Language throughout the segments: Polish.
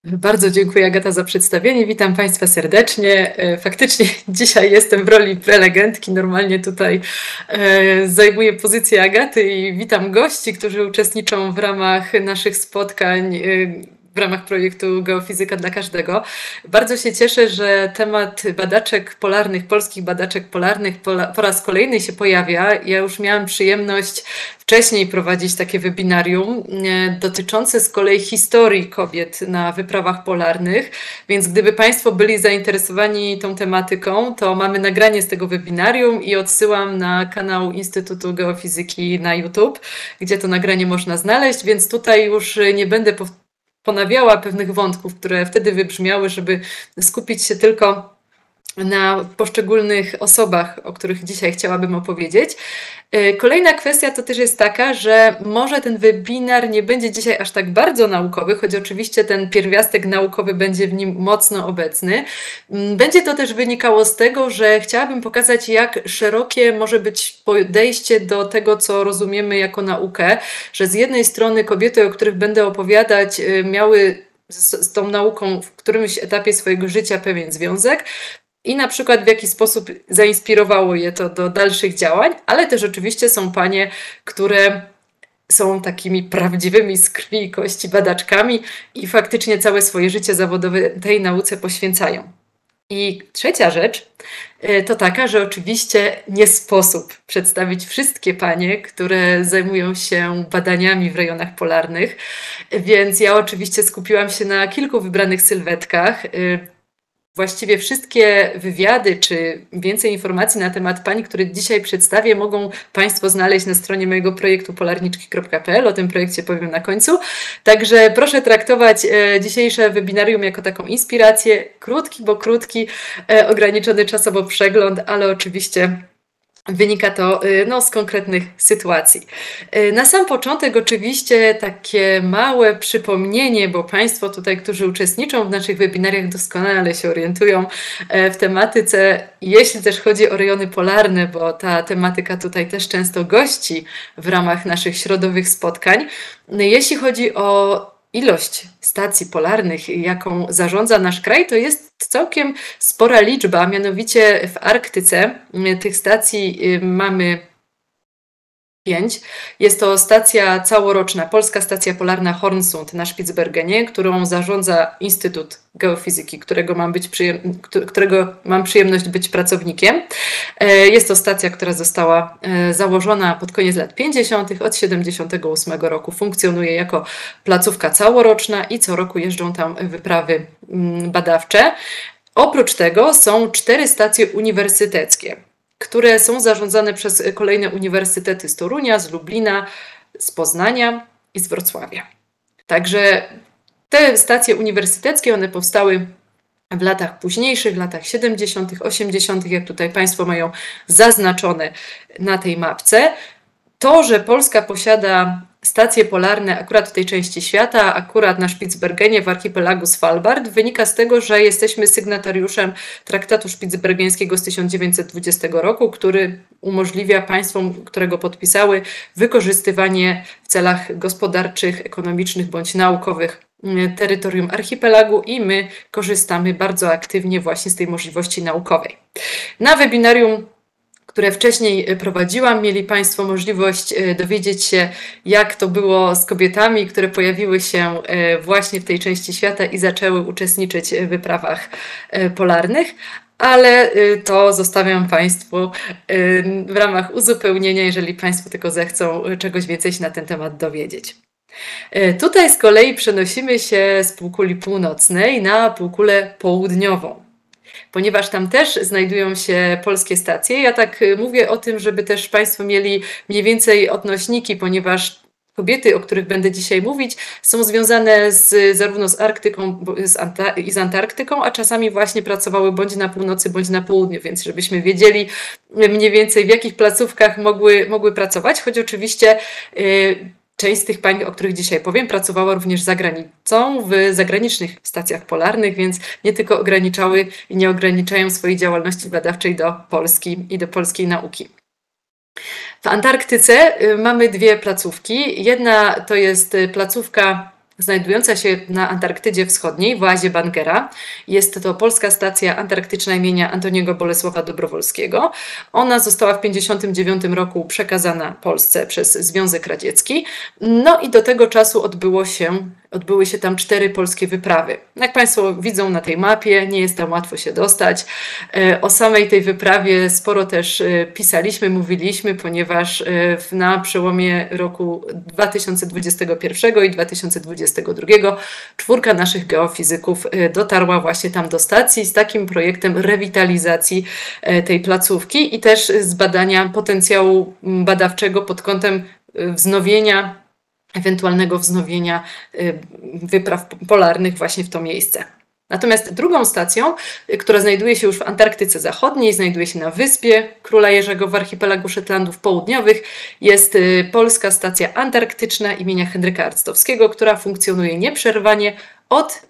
Bardzo dziękuję, Agata, za przedstawienie. Witam Państwa serdecznie. Faktycznie dzisiaj jestem w roli prelegentki. Normalnie tutaj zajmuję pozycję Agaty i witam gości, którzy uczestniczą w ramach naszych spotkań w ramach projektu Geofizyka dla każdego. Bardzo się cieszę, że temat badaczek polarnych, polskich badaczek polarnych po raz kolejny się pojawia. Ja już miałam przyjemność wcześniej prowadzić takie webinarium dotyczące z kolei historii kobiet na wyprawach polarnych, więc gdyby Państwo byli zainteresowani tą tematyką, to mamy nagranie z tego webinarium i odsyłam na kanał Instytutu Geofizyki na YouTube, gdzie to nagranie można znaleźć, więc tutaj już nie będę ponawiała pewnych wątków, które wtedy wybrzmiały, żeby skupić się tylko na poszczególnych osobach, o których dzisiaj chciałabym opowiedzieć. Kolejna kwestia to też jest taka, że może ten webinar nie będzie dzisiaj aż tak bardzo naukowy, choć oczywiście ten pierwiastek naukowy będzie w nim mocno obecny. Będzie to też wynikało z tego, że chciałabym pokazać, jak szerokie może być podejście do tego, co rozumiemy jako naukę, że z jednej strony kobiety, o których będę opowiadać, miały z tą nauką w którymś etapie swojego życia pewien związek, i na przykład w jaki sposób zainspirowało je to do dalszych działań, ale też oczywiście są panie, które są takimi prawdziwymi z krwi i kości badaczkami i faktycznie całe swoje życie zawodowe tej nauce poświęcają. I trzecia rzecz to taka, że oczywiście nie sposób przedstawić wszystkie panie, które zajmują się badaniami w rejonach polarnych, więc ja oczywiście skupiłam się na kilku wybranych sylwetkach. Właściwie wszystkie wywiady czy więcej informacji na temat pań, które dzisiaj przedstawię, mogą Państwo znaleźć na stronie mojego projektu polarniczki.pl. O tym projekcie powiem na końcu. Także proszę traktować dzisiejsze webinarium jako taką inspirację. Krótki, bo krótki, ograniczony czasowo przegląd, ale oczywiście wynika to z konkretnych sytuacji. Na sam początek oczywiście takie małe przypomnienie, bo Państwo tutaj, którzy uczestniczą w naszych webinariach, doskonale się orientują w tematyce, jeśli też chodzi o rejony polarne, bo ta tematyka tutaj też często gości w ramach naszych środowych spotkań. Jeśli chodzi o ilość stacji polarnych, jaką zarządza nasz kraj, to jest całkiem spora liczba, mianowicie w Arktyce tych stacji mamy 5. Jest to stacja całoroczna, Polska Stacja Polarna Hornsund na Spitsbergenie, którą zarządza Instytut Geofizyki, którego mam przyjemność być pracownikiem. Jest to stacja, która została założona pod koniec lat 50. Od 1978 roku funkcjonuje jako placówka całoroczna i co roku jeżdżą tam wyprawy badawcze. Oprócz tego są 4 stacje uniwersyteckie, które są zarządzane przez kolejne uniwersytety z Torunia, z Lublina, z Poznania i z Wrocławia. Także te stacje uniwersyteckie, one powstały w latach późniejszych, latach 70., 80., jak tutaj Państwo mają zaznaczone na tej mapce. To, że Polska posiada stacje polarne akurat w tej części świata, akurat na Spitsbergenie w archipelagu Svalbard, wynika z tego, że jesteśmy sygnatariuszem traktatu spitsbergeńskiego z 1920 roku, który umożliwia państwom, które go podpisały, wykorzystywanie w celach gospodarczych, ekonomicznych bądź naukowych terytorium archipelagu i my korzystamy bardzo aktywnie właśnie z tej możliwości naukowej. Na webinarium, które wcześniej prowadziłam, mieli Państwo możliwość dowiedzieć się, jak to było z kobietami, które pojawiły się właśnie w tej części świata i zaczęły uczestniczyć w wyprawach polarnych, ale to zostawiam Państwu w ramach uzupełnienia, jeżeli Państwo tylko zechcą czegoś więcej się na ten temat dowiedzieć. Tutaj z kolei przenosimy się z półkuli północnej na półkulę południową, ponieważ tam też znajdują się polskie stacje. Ja tak mówię o tym, żeby też Państwo mieli mniej więcej odnośniki, ponieważ kobiety, o których będę dzisiaj mówić, są związane zarówno z Arktyką i z Antarktyką, a czasami właśnie pracowały bądź na północy, bądź na południu, więc żebyśmy wiedzieli mniej więcej, w jakich placówkach mogły pracować, choć oczywiście część z tych pań, o których dzisiaj powiem, pracowała również za granicą, w zagranicznych stacjach polarnych, więc nie tylko ograniczały i nie ograniczają swojej działalności badawczej do Polski i do polskiej nauki. W Antarktyce mamy 2 placówki. Jedna to jest placówka znajdująca się na Antarktydzie Wschodniej w oazie Bangera. Jest to polska stacja antarktyczna imienia Antoniego Bolesława Dobrowolskiego. Ona została w 1959 roku przekazana Polsce przez Związek Radziecki. No i do tego czasu odbyły się tam 4 polskie wyprawy. Jak Państwo widzą na tej mapie, nie jest tam łatwo się dostać. O samej tej wyprawie sporo też pisaliśmy, mówiliśmy, ponieważ na przełomie roku 2021 i 2022 czwórka naszych geofizyków dotarła właśnie tam do stacji z takim projektem rewitalizacji tej placówki i też z badania potencjału badawczego pod kątem ewentualnego wznowienia wypraw polarnych właśnie w to miejsce. Natomiast drugą stacją, która znajduje się już w Antarktyce Zachodniej, znajduje się na wyspie Króla Jerzego w archipelagu Szetlandów Południowych, jest polska stacja antarktyczna imienia Henryka Arctowskiego, która funkcjonuje nieprzerwanie od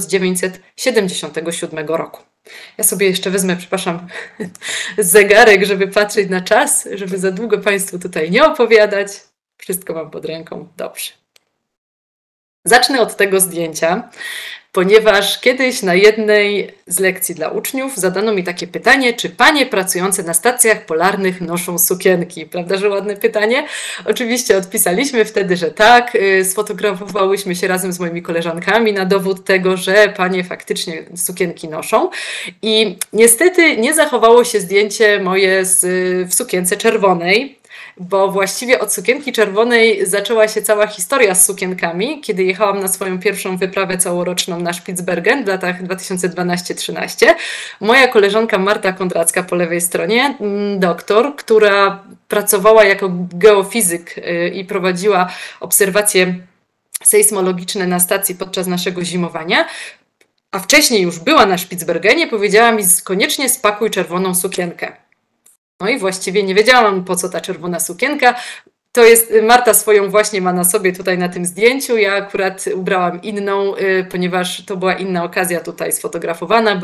1977 roku. Ja sobie jeszcze wezmę, przepraszam, zegarek, żeby patrzeć na czas, żeby za długo Państwu tutaj nie opowiadać. Wszystko mam pod ręką. Dobrze. Zacznę od tego zdjęcia, ponieważ kiedyś na jednej z lekcji dla uczniów zadano mi takie pytanie, czy panie pracujące na stacjach polarnych noszą sukienki? Prawda, że ładne pytanie? Oczywiście odpisaliśmy wtedy, że tak. Sfotografowałyśmy się razem z moimi koleżankami na dowód tego, że panie faktycznie sukienki noszą. I niestety nie zachowało się zdjęcie moje w sukience czerwonej, bo właściwie od sukienki czerwonej zaczęła się cała historia z sukienkami, kiedy jechałam na swoją pierwszą wyprawę całoroczną na Spitsbergen w latach 2012-13. Moja koleżanka Marta Kondracka po lewej stronie, doktor, która pracowała jako geofizyk i prowadziła obserwacje sejsmologiczne na stacji podczas naszego zimowania, a wcześniej już była na Spitsbergenie, powiedziała mi: koniecznie spakuj czerwoną sukienkę. No i właściwie nie wiedziałam, po co ta czerwona sukienka. To jest, Marta swoją właśnie ma na sobie tutaj na tym zdjęciu. Ja akurat ubrałam inną, ponieważ to była inna okazja tutaj sfotografowana.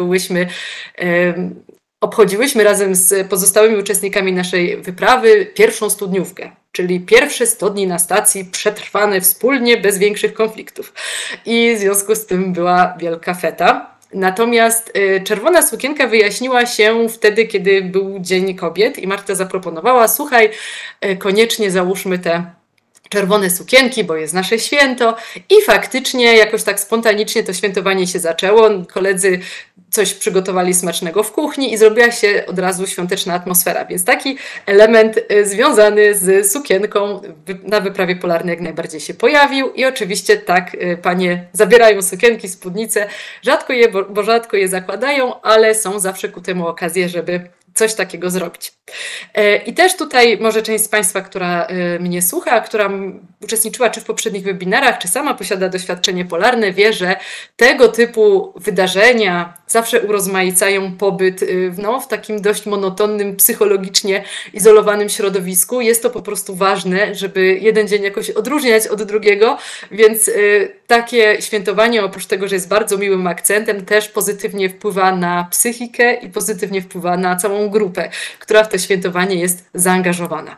Obchodziłyśmy razem z pozostałymi uczestnikami naszej wyprawy pierwszą studniówkę, czyli pierwsze 100 dni na stacji przetrwane wspólnie, bez większych konfliktów. I w związku z tym była wielka feta. Natomiast czerwona sukienka wyjaśniła się wtedy, kiedy był Dzień Kobiet i Marta zaproponowała: słuchaj, koniecznie załóżmy te czerwone sukienki, bo jest nasze święto. I faktycznie jakoś tak spontanicznie to świętowanie się zaczęło. Koledzy coś przygotowali smacznego w kuchni i zrobiła się od razu świąteczna atmosfera. Więc taki element związany z sukienką na wyprawie polarnej jak najbardziej się pojawił. I oczywiście tak panie zabierają sukienki, spódnice. Rzadko je zakładają, ale są zawsze ku temu okazje, żeby coś takiego zrobić. I też tutaj może część z Państwa, która mnie słucha, która uczestniczyła czy w poprzednich webinarach, czy sama posiada doświadczenie polarne, wie, że tego typu wydarzenia zawsze urozmaicają pobyt w takim dość monotonnym, psychologicznie izolowanym środowisku. Jest to po prostu ważne, żeby jeden dzień jakoś odróżniać od drugiego, więc takie świętowanie, oprócz tego, że jest bardzo miłym akcentem, też pozytywnie wpływa na psychikę i pozytywnie wpływa na całą grupę, która w to świętowanie jest zaangażowana.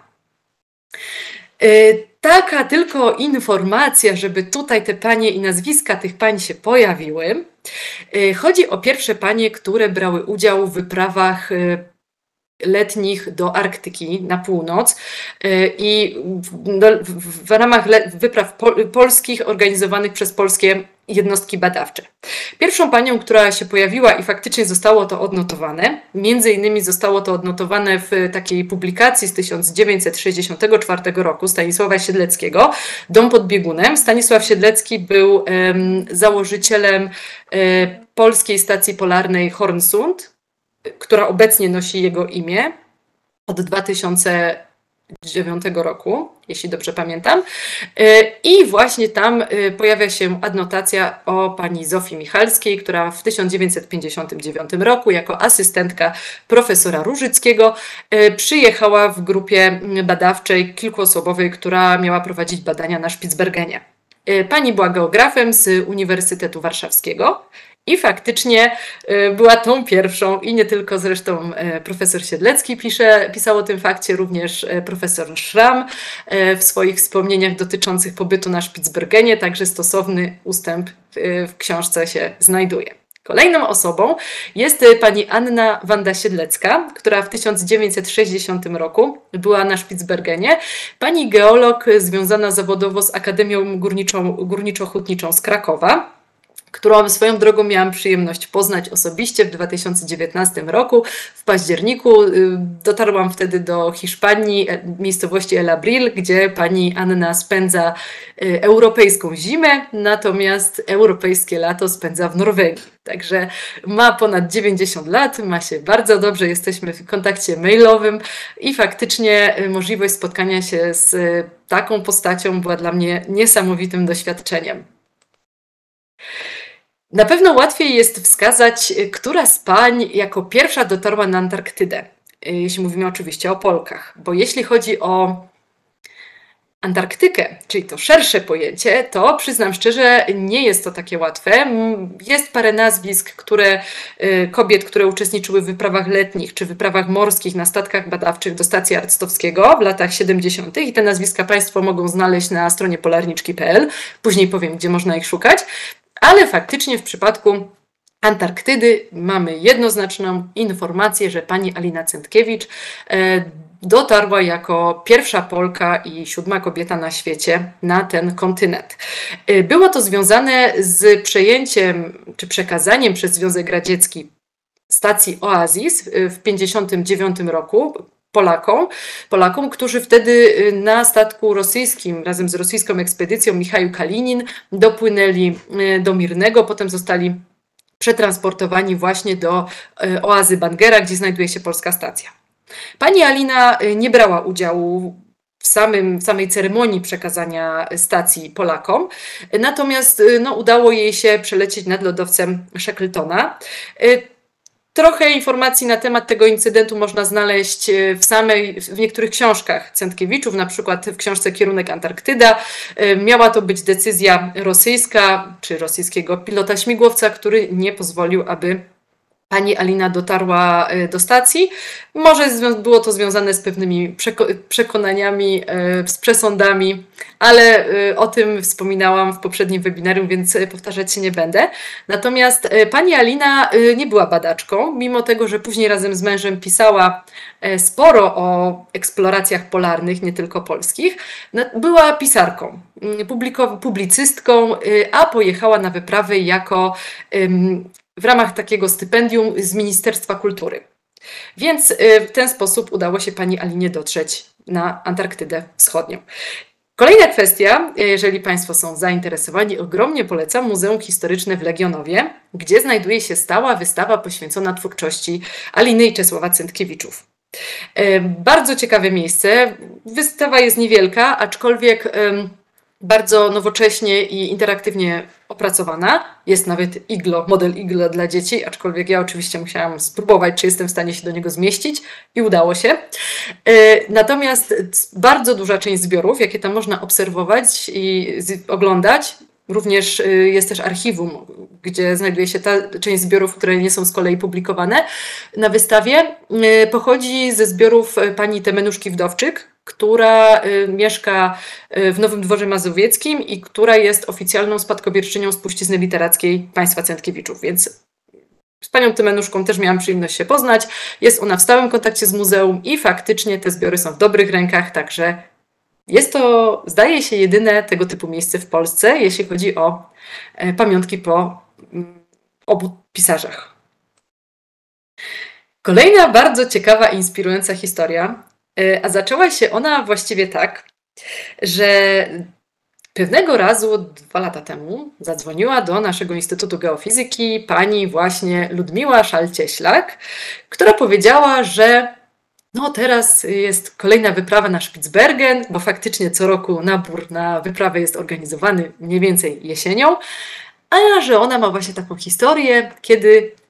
Taka tylko informacja, żeby tutaj te panie i nazwiska tych pań się pojawiły. Chodzi o pierwsze panie, które brały udział w wyprawach letnich do Arktyki na północ i w ramach wypraw polskich organizowanych przez polskie jednostki badawcze. Pierwszą panią, która się pojawiła i faktycznie zostało to odnotowane, między innymi zostało to odnotowane w takiej publikacji z 1964 roku Stanisława Siedleckiego, Dom pod biegunem. Stanisław Siedlecki był założycielem polskiej stacji polarnej Hornsund, która obecnie nosi jego imię od 2009 roku, jeśli dobrze pamiętam. I właśnie tam pojawia się adnotacja o pani Zofii Michalskiej, która w 1959 roku jako asystentka profesora Różyckiego przyjechała w grupie badawczej kilkuosobowej, która miała prowadzić badania na Spitsbergenie. Pani była geografem z Uniwersytetu Warszawskiego I faktycznie była tą pierwszą i nie tylko zresztą profesor Siedlecki pisał o tym fakcie, również profesor Schramm w swoich wspomnieniach dotyczących pobytu na Spitsbergenie, także stosowny ustęp w książce się znajduje. Kolejną osobą jest pani Anna Wanda Siedlecka, która w 1960 roku była na Spitsbergenie. Pani geolog związana zawodowo z Akademią Górniczo-Hutniczą z Krakowa, którą swoją drogą miałam przyjemność poznać osobiście w 2019 roku. W październiku dotarłam wtedy do Hiszpanii, miejscowości El Abril, gdzie pani Anna spędza europejską zimę, natomiast europejskie lato spędza w Norwegii. Także ma ponad 90 lat, ma się bardzo dobrze, jesteśmy w kontakcie mailowym i faktycznie możliwość spotkania się z taką postacią była dla mnie niesamowitym doświadczeniem. Na pewno łatwiej jest wskazać, która z pań jako pierwsza dotarła na Antarktydę, jeśli mówimy oczywiście o Polkach, bo jeśli chodzi o Antarktykę, czyli to szersze pojęcie, to przyznam szczerze, nie jest to takie łatwe. Jest parę nazwisk, kobiet, które uczestniczyły w wyprawach letnich czy wyprawach morskich na statkach badawczych do stacji Arctowskiego w latach 70. i te nazwiska Państwo mogą znaleźć na stronie polarniczki.pl. Później powiem, gdzie można ich szukać. Ale faktycznie w przypadku Antarktydy mamy jednoznaczną informację, że pani Alina Centkiewicz dotarła jako pierwsza Polka i 7. kobieta na świecie na ten kontynent. Było to związane z przejęciem czy przekazaniem przez Związek Radziecki stacji Oasis w 1959 roku. Polakom, którzy wtedy na statku rosyjskim razem z rosyjską ekspedycją Michał Kalinin dopłynęli do Mirnego, potem zostali przetransportowani właśnie do oazy Bangera, gdzie znajduje się polska stacja. Pani Alina nie brała udziału w samej ceremonii przekazania stacji Polakom, natomiast udało jej się przelecieć nad lodowcem Shackletona. Trochę informacji na temat tego incydentu można znaleźć w niektórych książkach Centkiewiczów, na przykład w książce Kierunek Antarktyda. Miała to być decyzja rosyjska czy rosyjskiego pilota śmigłowca, który nie pozwolił, aby pani Alina dotarła do stacji. Może było to związane z pewnymi przekonaniami, z przesądami, ale o tym wspominałam w poprzednim webinarium, więc powtarzać się nie będę. Natomiast pani Alina nie była badaczką, mimo tego, że później razem z mężem pisała sporo o eksploracjach polarnych, nie tylko polskich. Była pisarką, publicystką, a pojechała na wyprawę w ramach takiego stypendium z Ministerstwa Kultury. Więc w ten sposób udało się pani Alinie dotrzeć na Antarktydę Wschodnią. Kolejna kwestia, jeżeli Państwo są zainteresowani, ogromnie polecam Muzeum Historyczne w Legionowie, gdzie znajduje się stała wystawa poświęcona twórczości Aliny i Czesława Centkiewiczów. Bardzo ciekawe miejsce. Wystawa jest niewielka, aczkolwiek bardzo nowocześnie i interaktywnie opracowana. Jest nawet model iglo dla dzieci, aczkolwiek ja oczywiście musiałam spróbować, czy jestem w stanie się do niego zmieścić i udało się. Natomiast bardzo duża część zbiorów, jakie tam można obserwować i oglądać, również jest też archiwum, gdzie znajduje się ta część zbiorów, które nie są z kolei publikowane na wystawie, pochodzi ze zbiorów pani Temenuszki Wdowczyk, która mieszka w Nowym Dworze Mazowieckim i która jest oficjalną spadkobierczynią spuścizny literackiej państwa Centkiewiczów, więc z panią Temenuszką też miałam przyjemność się poznać. Jest ona w stałym kontakcie z muzeum i faktycznie te zbiory są w dobrych rękach, także jest to, zdaje się, jedyne tego typu miejsce w Polsce, jeśli chodzi o pamiątki po obu pisarzach. Kolejna bardzo ciekawa i inspirująca historia, a zaczęła się ona właściwie tak, że pewnego razu 2 lata temu zadzwoniła do naszego Instytutu Geofizyki pani właśnie Ludmiła Szal-Cieślak, która powiedziała, że teraz jest kolejna wyprawa na Spitsbergen, bo faktycznie co roku nabór na wyprawę jest organizowany mniej więcej jesienią, a że ona ma właśnie taką historię, kiedy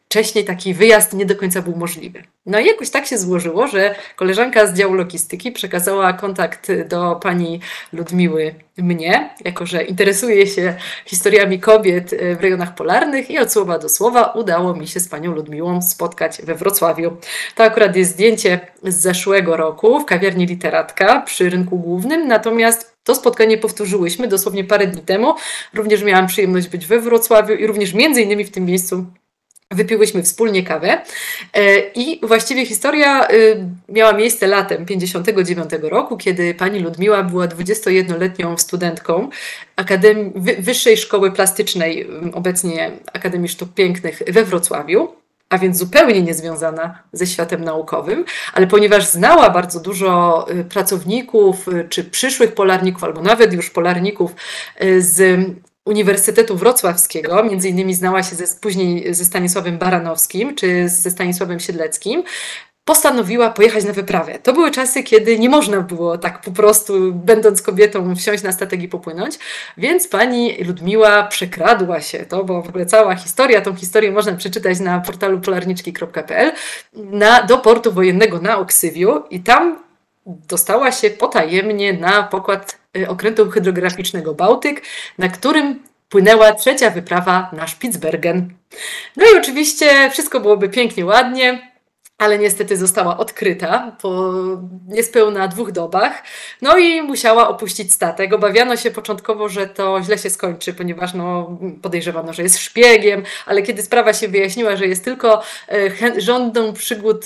wcześniej taki wyjazd nie do końca był możliwy. No i jakoś tak się złożyło, że koleżanka z działu logistyki przekazała kontakt do pani Ludmiły mnie, jako że interesuje się historiami kobiet w rejonach polarnych i od słowa do słowa udało mi się z panią Ludmiłą spotkać we Wrocławiu. To akurat jest zdjęcie z zeszłego roku w kawiarni Literatka przy Rynku Głównym, natomiast to spotkanie powtórzyłyśmy dosłownie parę dni temu. Również miałam przyjemność być we Wrocławiu i również między innymi w tym miejscu wypiłyśmy wspólnie kawę i właściwie historia miała miejsce latem 1959 roku, kiedy pani Ludmiła była 21-letnią studentką Wyższej Szkoły Plastycznej, obecnie Akademii Sztuk Pięknych we Wrocławiu, a więc zupełnie niezwiązana ze światem naukowym, ale ponieważ znała bardzo dużo pracowników, czy przyszłych polarników, albo nawet już polarników z Uniwersytetu Wrocławskiego, między innymi znała się później ze Stanisławem Baranowskim czy ze Stanisławem Siedleckim, postanowiła pojechać na wyprawę. To były czasy, kiedy nie można było tak po prostu, będąc kobietą, wsiąść na statek i popłynąć, więc pani Ludmiła przekradła się, bo w ogóle cała historia, tą historię można przeczytać na portalu polarniczki.pl, do portu wojennego na Oksywiu i tam dostała się potajemnie na pokład okrętu hydrograficznego Bałtyk, na którym płynęła trzecia wyprawa na Spitsbergen. No i oczywiście wszystko byłoby pięknie, ładnie, ale niestety została odkryta po niespełna 2 dobach, no i musiała opuścić statek. Obawiano się początkowo, że to źle się skończy, ponieważ podejrzewano, że jest szpiegiem, ale kiedy sprawa się wyjaśniła, że jest tylko żądną przygód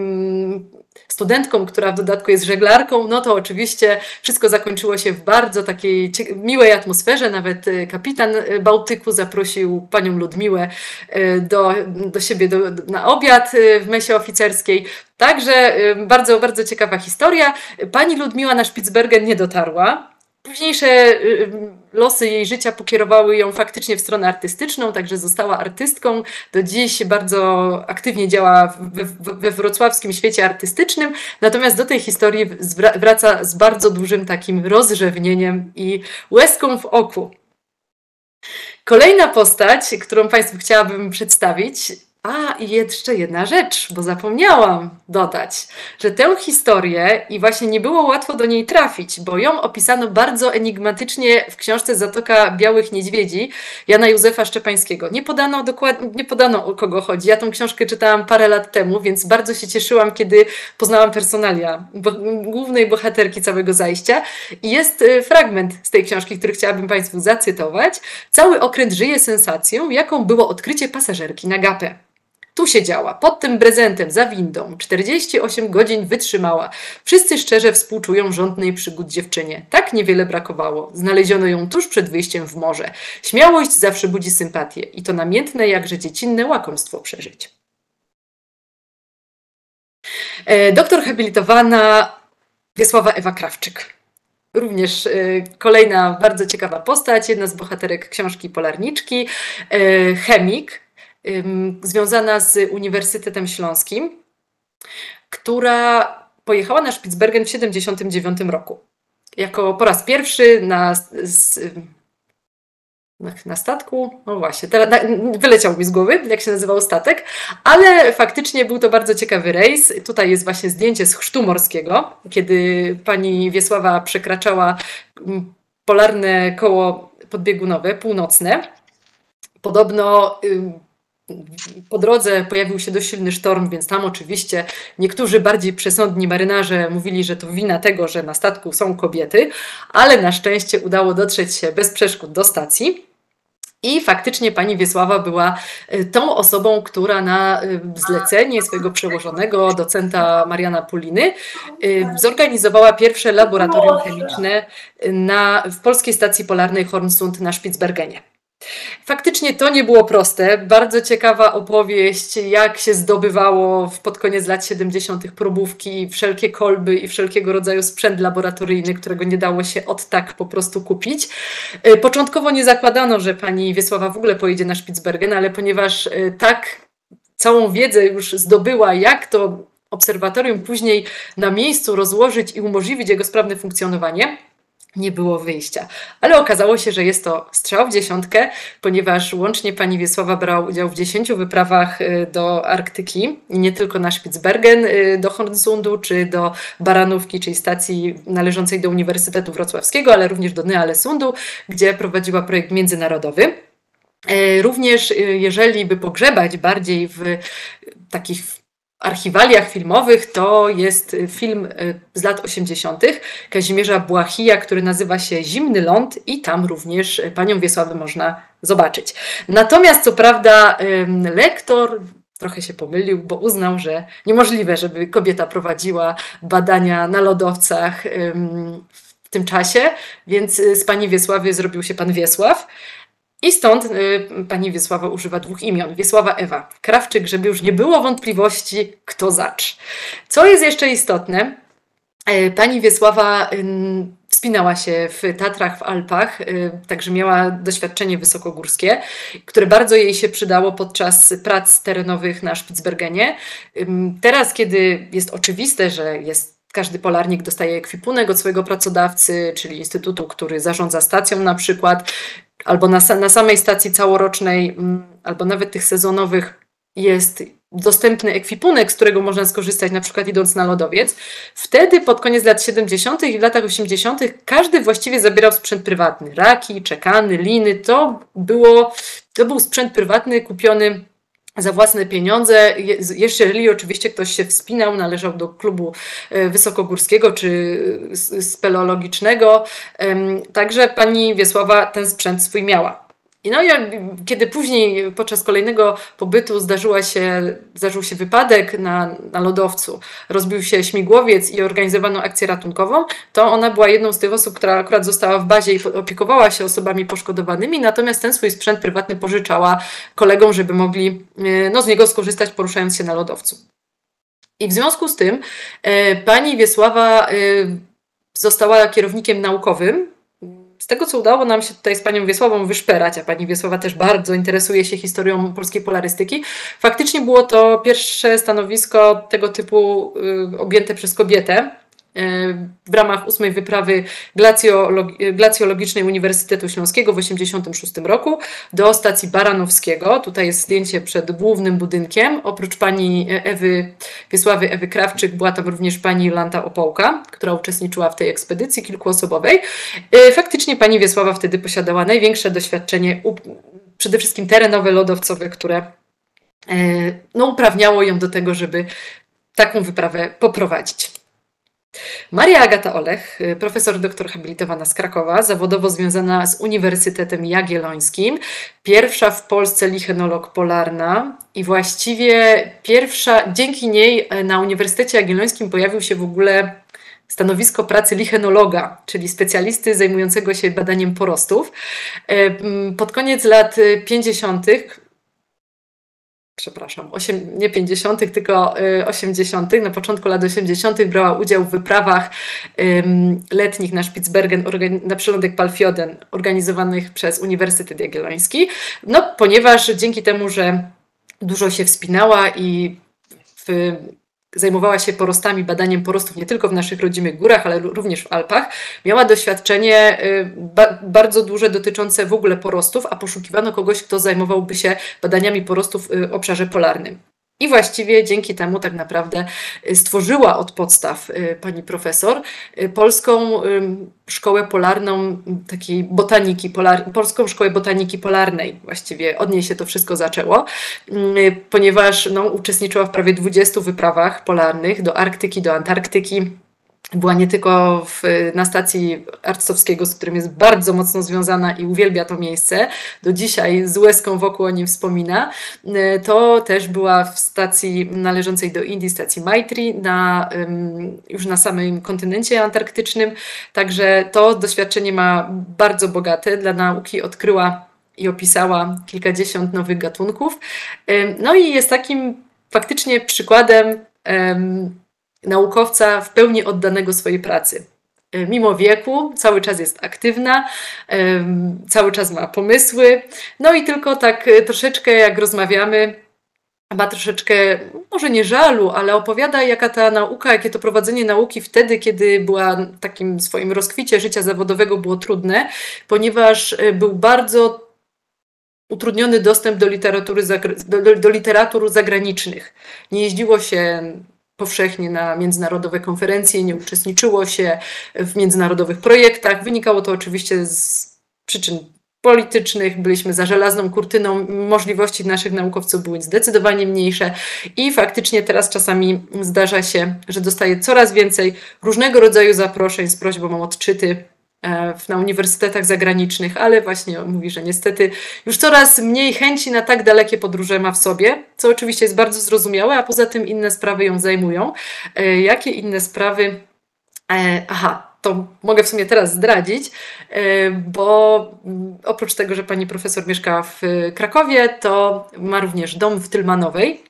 studentką, która w dodatku jest żeglarką, no to oczywiście wszystko zakończyło się w bardzo takiej miłej atmosferze. Nawet kapitan Bałtyku zaprosił panią Ludmiłę do siebie na obiad w mesie oficerskiej. Także bardzo, bardzo ciekawa historia. Pani Ludmiła na Spitsbergen nie dotarła. Późniejsze losy jej życia pokierowały ją faktycznie w stronę artystyczną, także została artystką. Do dziś bardzo aktywnie działa we wrocławskim świecie artystycznym, natomiast do tej historii wraca z bardzo dużym takim rozrzewnieniem i łezką w oku. Kolejna postać, którą Państwu chciałabym przedstawić, i jeszcze jedna rzecz, bo zapomniałam dodać, że tę historię i właśnie nie było łatwo do niej trafić, bo ją opisano bardzo enigmatycznie w książce Zatoka Białych Niedźwiedzi Jana Józefa Szczepańskiego. Nie podano o kogo chodzi. Ja tą książkę czytałam parę lat temu, więc bardzo się cieszyłam, kiedy poznałam personalia głównej bohaterki całego zajścia. I jest fragment z tej książki, który chciałabym Państwu zacytować. Cały okręt żyje sensacją, jaką było odkrycie pasażerki na Gapę. Tu siedziała, pod tym brezentem, za windą. 48 godzin wytrzymała. Wszyscy szczerze współczują żądnej przygód dziewczynie. Tak niewiele brakowało. Znaleziono ją tuż przed wyjściem w morze. Śmiałość zawsze budzi sympatię i to namiętne, jakże dziecinne łakomstwo przeżyć. Doktor habilitowana Wiesława Ewa Krawczyk. Również kolejna bardzo ciekawa postać, jedna z bohaterek książki Polarniczki, chemik, związana z Uniwersytetem Śląskim, która pojechała na Spitsbergen w 1979 roku. Jako po raz pierwszy na statku, no właśnie, wyleciał mi z głowy, jak się nazywał statek, ale faktycznie był to bardzo ciekawy rejs. Tutaj jest właśnie zdjęcie z chrztu morskiego, kiedy pani Wiesława przekraczała polarne koło podbiegunowe, północne. Podobno po drodze pojawił się dość silny sztorm, więc tam oczywiście niektórzy bardziej przesądni marynarze mówili, że to wina tego, że na statku są kobiety, ale na szczęście udało dotrzeć się bez przeszkód do stacji. I faktycznie pani Wiesława była tą osobą, która na zlecenie swojego przełożonego, docenta Mariana Puliny, zorganizowała pierwsze laboratorium chemiczne w polskiej stacji polarnej Hornsund na Spitsbergenie. Faktycznie to nie było proste. Bardzo ciekawa opowieść, jak się zdobywało pod koniec lat 70. probówki, wszelkie kolby i wszelkiego rodzaju sprzęt laboratoryjny, którego nie dało się od tak po prostu kupić. Początkowo nie zakładano, że pani Wiesława w ogóle pojedzie na Spitsbergen, ale ponieważ tak całą wiedzę już zdobyła, jak to obserwatorium później na miejscu rozłożyć i umożliwić jego sprawne funkcjonowanie, nie było wyjścia. Ale okazało się, że jest to strzał w dziesiątkę, ponieważ łącznie pani Wiesława brała udział w 10 wyprawach do Arktyki, i nie tylko na Spitsbergen, do Hornsundu czy do Baranówki, czyli stacji należącej do Uniwersytetu Wrocławskiego, ale również do Ny-Ålesund, gdzie prowadziła projekt międzynarodowy. Również jeżeli by pogrzebać bardziej w takich archiwaliach filmowych, to jest film z lat 80. Kazimierza Błachija, który nazywa się Zimny ląd, i tam również panią Wiesławę można zobaczyć. Natomiast co prawda lektor trochę się pomylił, bo uznał, że niemożliwe, żeby kobieta prowadziła badania na lodowcach w tym czasie, więc z pani Wiesławy zrobił się pan Wiesław. I stąd pani Wiesława używa 2 imion. Wiesława Ewa Krawczyk, żeby już nie było wątpliwości, kto zacz. Co jest jeszcze istotne, pani Wiesława wspinała się w Tatrach, w Alpach, także miała doświadczenie wysokogórskie, które bardzo jej się przydało podczas prac terenowych na Spitsbergenie. Teraz, kiedy jest oczywiste, że każdy polarnik dostaje ekwipunek od swojego pracodawcy, czyli instytutu, który zarządza stacją na przykład, albo na samej stacji całorocznej, albo nawet tych sezonowych jest dostępny ekwipunek, z którego można skorzystać, na przykład idąc na lodowiec. Wtedy pod koniec lat 70. i w latach 80. każdy właściwie zabierał sprzęt prywatny. Raki, czekany, liny, to był sprzęt prywatny kupiony za własne pieniądze, jeżeli oczywiście ktoś się wspinał, należał do klubu wysokogórskiego czy speleologicznego. Także pani Wiesława ten sprzęt swój miała. Kiedy później podczas kolejnego pobytu zdarzył się wypadek na lodowcu, rozbił się śmigłowiec i organizowano akcję ratunkową, to ona była jedną z tych osób, która akurat została w bazie i opiekowała się osobami poszkodowanymi, natomiast ten swój sprzęt prywatny pożyczała kolegom, żeby mogli z niego skorzystać, poruszając się na lodowcu. I w związku z tym pani Wiesława została kierownikiem naukowym. Z tego, co udało nam się tutaj z panią Wiesławą wyszperać, a pani Wiesława też bardzo interesuje się historią polskiej polarystyki, faktycznie było to pierwsze stanowisko tego typu objęte przez kobietę w ramach 8. wyprawy glacjologicznej Uniwersytetu Śląskiego w 1986 roku do stacji Baranowskiego. Tutaj jest zdjęcie przed głównym budynkiem. Oprócz pani Wiesławy Ewy Krawczyk była tam również pani Jolanta Opałka, która uczestniczyła w tej ekspedycji kilkuosobowej. Faktycznie pani Wiesława wtedy posiadała największe doświadczenie, przede wszystkim terenowe, lodowcowe, które uprawniało ją do tego, żeby taką wyprawę poprowadzić. Maria Agata Olech, profesor doktor habilitowana z Krakowa, zawodowo związana z Uniwersytetem Jagiellońskim, pierwsza w Polsce lichenolog polarna i właściwie pierwsza, dzięki niej na Uniwersytecie Jagiellońskim pojawił się w ogóle stanowisko pracy lichenologa, czyli specjalisty zajmującego się badaniem porostów. Pod koniec lat 50., nie 50., tylko 80., na początku lat 80. brała udział w wyprawach letnich na Spitsbergen, na przylądek Palfjoden, organizowanych przez Uniwersytet Jagielloński, ponieważ dzięki temu, że dużo się wspinała i zajmowała się porostami, badaniem porostów nie tylko w naszych rodzimych górach, ale również w Alpach. Miała doświadczenie bardzo duże dotyczące w ogóle porostów, a poszukiwano kogoś, kto zajmowałby się badaniami porostów w obszarze polarnym. I właściwie dzięki temu tak naprawdę stworzyła od podstaw pani profesor polską szkołę polarną, takiej botaniki, polską szkołę botaniki polarnej. Właściwie od niej się to wszystko zaczęło, ponieważ uczestniczyła w prawie 20 wyprawach polarnych do Arktyki, do Antarktyki. Była nie tylko na stacji Arctowskiego, z którym jest bardzo mocno związana i uwielbia to miejsce. Do dzisiaj z łezką wokół o nim wspomina. To też była w stacji należącej do Indii, stacji Maitri, już na samym kontynencie antarktycznym. Także to doświadczenie ma bardzo bogate. Dla nauki odkryła i opisała kilkadziesiąt nowych gatunków. I jest takim faktycznie przykładem naukowca w pełni oddanego swojej pracy. Mimo wieku cały czas jest aktywna, cały czas ma pomysły, i tylko tak troszeczkę jak rozmawiamy, ma troszeczkę, może nie żalu, ale opowiada, jaka ta nauka, jakie to prowadzenie nauki wtedy, kiedy była w takim swoim rozkwicie życia zawodowego, było trudne, ponieważ był bardzo utrudniony dostęp do literatur zagranicznych. Nie jeździło się powszechnie na międzynarodowe konferencje, nie uczestniczyło się w międzynarodowych projektach. Wynikało to oczywiście z przyczyn politycznych, byliśmy za żelazną kurtyną, możliwości naszych naukowców były zdecydowanie mniejsze i faktycznie teraz czasami zdarza się, że dostaję coraz więcej różnego rodzaju zaproszeń z prośbą o odczyty na uniwersytetach zagranicznych, ale właśnie mówi, że niestety już coraz mniej chęci na tak dalekie podróże ma w sobie, co oczywiście jest bardzo zrozumiałe, a poza tym inne sprawy ją zajmują. Jakie inne sprawy? To mogę w sumie teraz zdradzić, bo oprócz tego, że pani profesor mieszka w Krakowie, to ma również dom w Tylmanowej,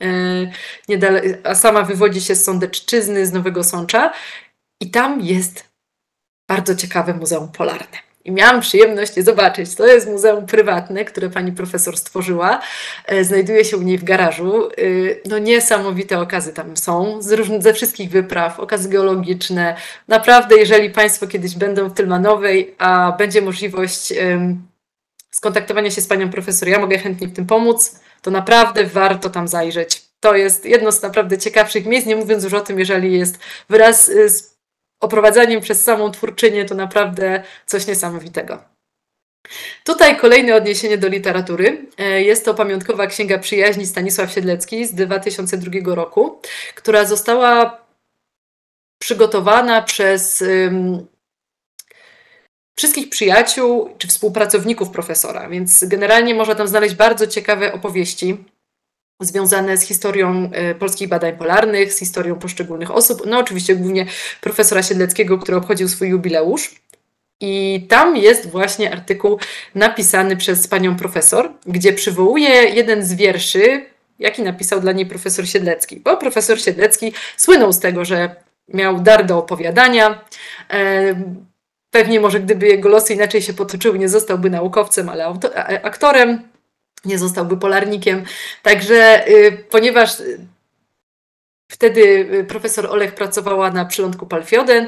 a sama wywodzi się z Sądecczyzny, z Nowego Sącza i tam jest bardzo ciekawe muzeum polarne. I miałam przyjemność je zobaczyć. To jest muzeum prywatne, które pani profesor stworzyła. Znajduje się u niej w garażu. No niesamowite okazy tam są, ze wszystkich wypraw, okazy geologiczne. Naprawdę, jeżeli państwo kiedyś będą w Tylmanowej, a będzie możliwość skontaktowania się z panią profesor, ja mogę chętnie w tym pomóc, to naprawdę warto tam zajrzeć. To jest jedno z naprawdę ciekawszych miejsc, nie mówiąc już o tym, jeżeli jest wraz z oprowadzaniem przez samą twórczynię, to naprawdę coś niesamowitego. Tutaj kolejne odniesienie do literatury. Jest to pamiątkowa Księga Przyjaźni Stanisław Siedlecki z 2002 roku, która została przygotowana przez wszystkich przyjaciół czy współpracowników profesora, więc generalnie można tam znaleźć bardzo ciekawe opowieści związane z historią polskich badań polarnych, z historią poszczególnych osób, no oczywiście głównie profesora Siedleckiego, który obchodził swój jubileusz. I tam jest właśnie artykuł napisany przez panią profesor, gdzie przywołuje jeden z wierszy, jaki napisał dla niej profesor Siedlecki. Bo profesor Siedlecki słynął z tego, że miał dar do opowiadania. Pewnie może gdyby jego losy inaczej się potoczyły, nie zostałby naukowcem, ale aktorem. Nie zostałby polarnikiem. Także ponieważ wtedy profesor Olech pracowała na przylądku Palfioden,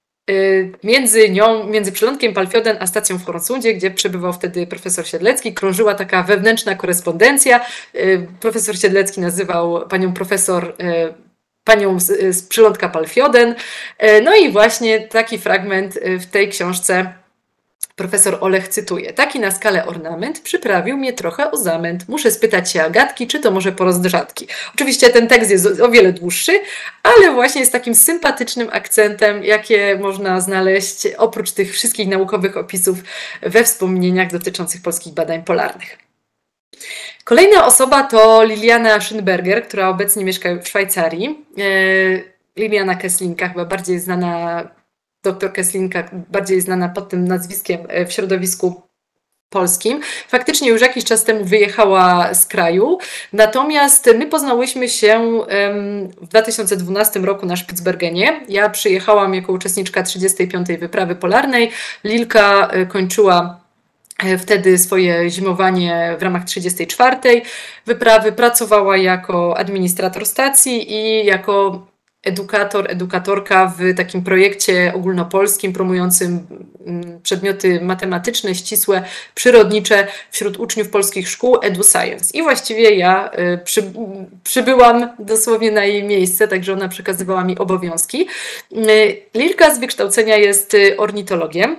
między przylądkiem Palfioden a stacją w Hornsundzie, gdzie przebywał wtedy profesor Siedlecki, krążyła taka wewnętrzna korespondencja. Profesor Siedlecki nazywał panią profesor panią z przylądka Palfioden. No i właśnie taki fragment w tej książce profesor Olech cytuje: taki na skalę ornament przyprawił mnie trochę o zamęt. Muszę spytać się Agatki, czy to może porost rzadki. Oczywiście ten tekst jest o wiele dłuższy, ale właśnie jest takim sympatycznym akcentem, jakie można znaleźć oprócz tych wszystkich naukowych opisów we wspomnieniach dotyczących polskich badań polarnych. Kolejna osoba to Liliana Schönberger, która obecnie mieszka w Szwajcarii. Liliana Kesslinka, chyba bardziej znana, doktor Kesslinka, bardziej znana pod tym nazwiskiem w środowisku polskim. Faktycznie już jakiś czas temu wyjechała z kraju, natomiast my poznałyśmy się w 2012 roku na Spitsbergenie. Ja przyjechałam jako uczestniczka 35. wyprawy polarnej. Lilka kończyła wtedy swoje zimowanie w ramach 34. wyprawy, pracowała jako administrator stacji i jako edukatorka w takim projekcie ogólnopolskim promującym przedmioty matematyczne, ścisłe, przyrodnicze wśród uczniów polskich szkół EduScience. I właściwie ja przybyłam dosłownie na jej miejsce, także ona przekazywała mi obowiązki. Lilka z wykształcenia jest ornitologiem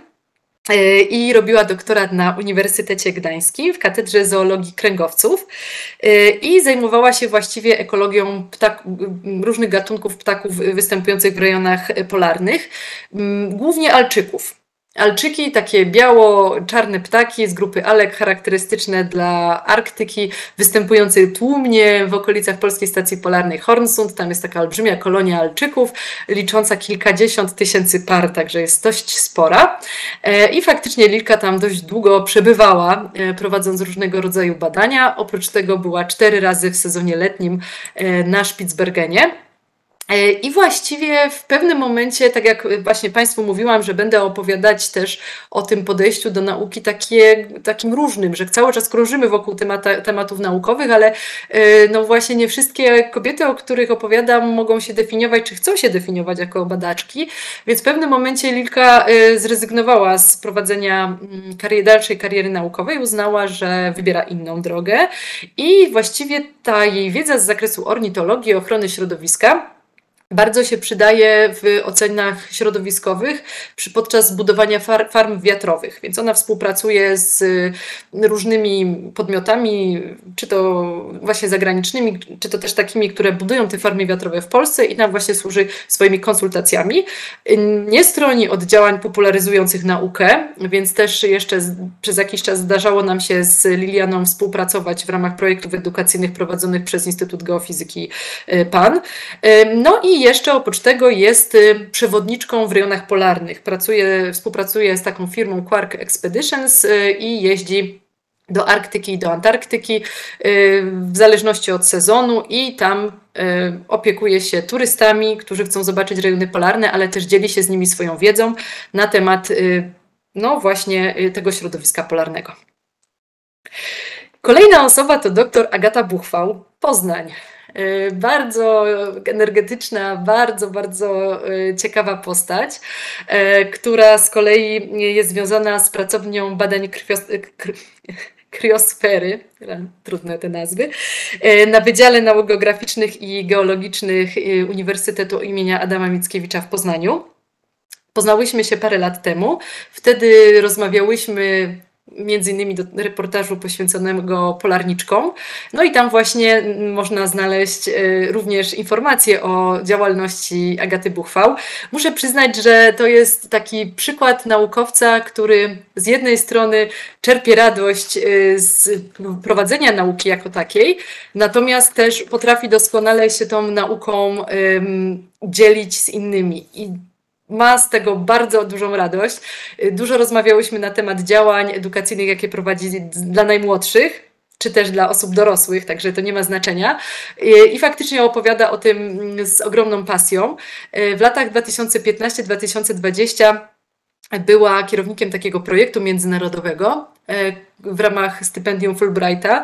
i robiła doktorat na Uniwersytecie Gdańskim w Katedrze Zoologii Kręgowców i zajmowała się właściwie ekologią różnych gatunków ptaków występujących w rejonach polarnych, głównie alczyków. Alczyki, takie biało-czarne ptaki z grupy alek, charakterystyczne dla Arktyki, występujące tłumnie w okolicach polskiej stacji polarnej Hornsund. Tam jest taka olbrzymia kolonia alczyków, licząca kilkadziesiąt tysięcy par, także jest dość spora. I faktycznie Lilka tam dość długo przebywała, prowadząc różnego rodzaju badania. Oprócz tego była 4 razy w sezonie letnim na Spitsbergenie. I właściwie w pewnym momencie, tak jak właśnie Państwu mówiłam, że będę opowiadać też o tym podejściu do nauki takim różnym, że cały czas krążymy wokół tematów naukowych, ale no właśnie nie wszystkie kobiety, o których opowiadam, mogą się definiować, czy chcą się definiować jako badaczki, więc w pewnym momencie Lilka zrezygnowała z prowadzenia dalszej kariery naukowej, uznała, że wybiera inną drogę i właściwie ta jej wiedza z zakresu ornitologii, ochrony środowiska bardzo się przydaje w ocenach środowiskowych podczas budowania farm wiatrowych, więc ona współpracuje z różnymi podmiotami, czy to właśnie zagranicznymi, czy to też takimi, które budują te farmy wiatrowe w Polsce i nam właśnie służy swoimi konsultacjami. Nie stroni od działań popularyzujących naukę, więc też jeszcze przez jakiś czas zdarzało nam się z Lilianą współpracować w ramach projektów edukacyjnych prowadzonych przez Instytut Geofizyki PAN. No i jeszcze oprócz tego jest przewodniczką w rejonach polarnych. Współpracuje z taką firmą Quark Expeditions i jeździ do Arktyki i do Antarktyki w zależności od sezonu i tam opiekuje się turystami, którzy chcą zobaczyć rejony polarne, ale też dzieli się z nimi swoją wiedzą na temat no właśnie tego środowiska polarnego. Kolejna osoba to dr Agata Buchwał, Poznań. Bardzo energetyczna, bardzo ciekawa postać, która z kolei jest związana z pracownią badań kriosfery, trudne te nazwy, na Wydziale Nauk Geograficznych i Geologicznych Uniwersytetu imienia Adama Mickiewicza w Poznaniu. Poznałyśmy się parę lat temu, wtedy rozmawiałyśmy między innymi do reportażu poświęconego polarniczkom. No i tam właśnie można znaleźć również informacje o działalności Agaty Buchwał. Muszę przyznać, że to jest taki przykład naukowca, który z jednej strony czerpie radość z prowadzenia nauki jako takiej, natomiast też potrafi doskonale się tą nauką dzielić z innymi. I ma z tego bardzo dużą radość. Dużo rozmawiałyśmy na temat działań edukacyjnych, jakie prowadzi dla najmłodszych, czy też dla osób dorosłych, także to nie ma znaczenia. I faktycznie opowiada o tym z ogromną pasją. W latach 2015-2020 była kierownikiem takiego projektu międzynarodowego w ramach stypendium Fulbrighta,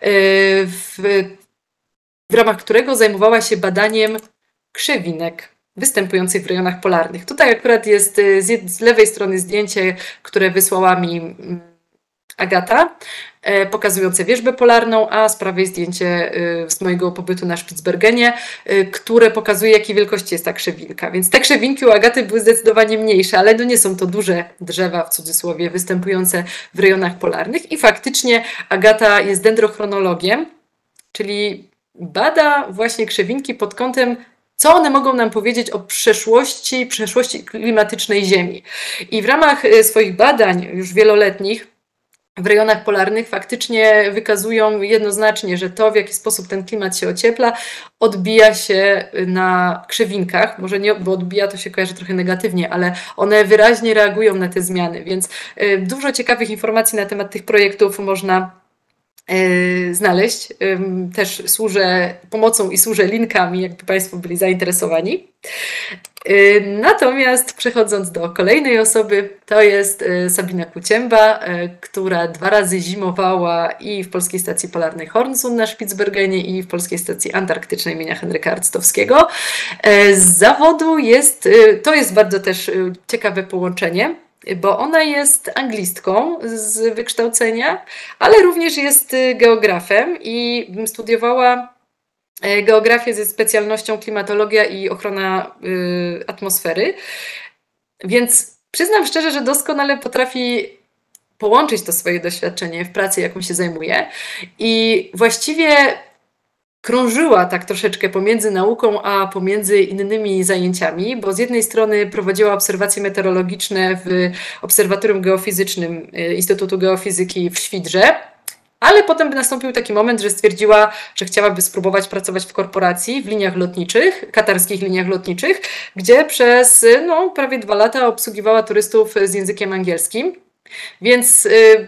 w ramach którego zajmowała się badaniem krzewinek występujących w rejonach polarnych. Tutaj akurat jest z lewej strony zdjęcie, które wysłała mi Agata, pokazujące wierzbę polarną, a z prawej zdjęcie z mojego pobytu na Spitsbergenie, które pokazuje, jakiej wielkości jest ta krzewinka. Więc te krzewinki u Agaty były zdecydowanie mniejsze, ale no nie są to duże drzewa, w cudzysłowie, występujące w rejonach polarnych. I faktycznie Agata jest dendrochronologiem, czyli bada właśnie krzewinki pod kątem, co one mogą nam powiedzieć o przeszłości klimatycznej Ziemi. I w ramach swoich badań już wieloletnich w rejonach polarnych faktycznie wykazują jednoznacznie, że to, w jaki sposób ten klimat się ociepla, odbija się na krzewinkach. Może nie, bo odbija to się kojarzy trochę negatywnie, ale one wyraźnie reagują na te zmiany, więc dużo ciekawych informacji na temat tych projektów można znaleźć. Też służę pomocą i służę linkami, jakby Państwo byli zainteresowani. Natomiast przechodząc do kolejnej osoby, to jest Sabina Kucięba, która 2 razy zimowała i w Polskiej Stacji Polarnej Hornsund na Spitsbergenie i w Polskiej Stacji Antarktycznej imienia Henryka Arctowskiego. Z zawodu to jest bardzo też ciekawe połączenie, bo ona jest anglistką z wykształcenia, ale również jest geografem i studiowała geografię ze specjalnością klimatologia i ochrona atmosfery. Więc przyznam szczerze, że doskonale potrafi połączyć to swoje doświadczenie w pracy, jaką się zajmuje. I właściwie krążyła tak troszeczkę pomiędzy nauką, a pomiędzy innymi zajęciami, bo z jednej strony prowadziła obserwacje meteorologiczne w Obserwatorium Geofizycznym Instytutu Geofizyki w Świdrze, ale potem nastąpił taki moment, że stwierdziła, że chciałaby spróbować pracować w korporacji, w liniach lotniczych, katarskich liniach lotniczych, gdzie przez prawie 2 lata obsługiwała turystów z językiem angielskim. Więc